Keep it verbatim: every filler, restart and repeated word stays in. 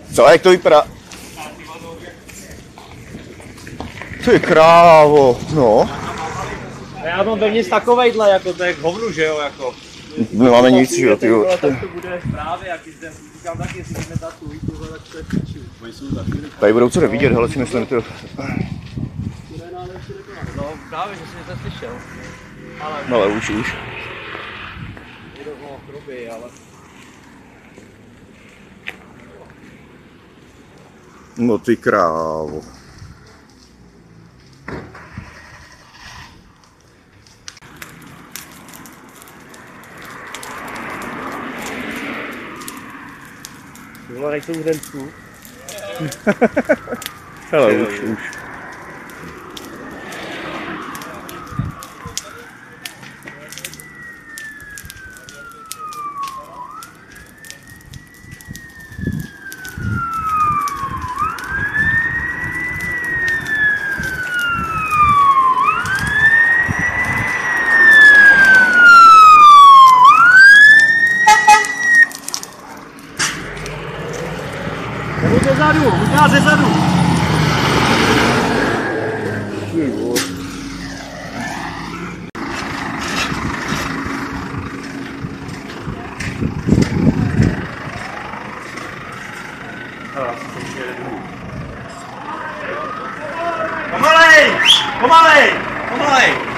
Co, jak to vypadá? Ty krávo, no. Já mám vevnitř takovejhle, jako to je k hovnu, že jo, jako. Nemáme nic, že jo, ty jo. Tak to bude právě, jak zde, říkám tak, jestli jdeme ta tvůj, tohle, tak to je piču. Tady budou co nevidět, hele, si myslím, ty jo. No právě, že jsi něco slyšel. Ale... No ale už, už. Je to no, chruby, ale... No ty krávo. Tohle nejsou hřensků. Hele, už, už. Nebo ze zadu, možná ze zadu. Pomalej! Pomalej! Pomalej!